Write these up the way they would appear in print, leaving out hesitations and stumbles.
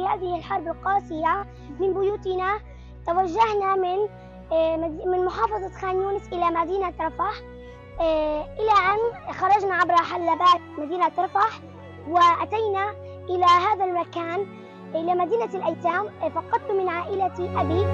هذه الحرب القاسية من بيوتنا توجهنا من محافظة خان يونس إلى مدينة رفح، إلى أن خرجنا عبر حلبات مدينة رفح وأتينا إلى هذا المكان، إلى مدينة الأيتام. فقدت من عائلتي أبي.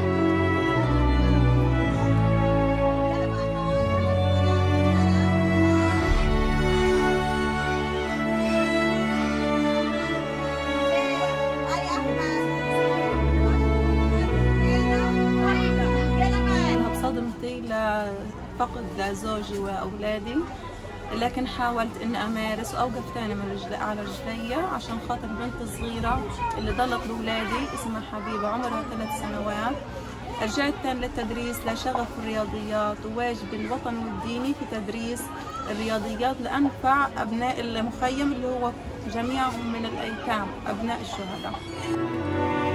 صدمتي لفقد زوجي وأولادي، لكن حاولت إني أمارس وأوقف تاني على رجلي عشان خاطر البنت الصغيرة اللي ضلت بأولادي اسمها حبيبة عمرها 3 سنوات. رجعت تاني للتدريس لشغف الرياضيات وواجبي الوطني والديني في تدريس الرياضيات لأنفع أبناء المخيم اللي هو جميعهم من الأيتام أبناء الشهداء.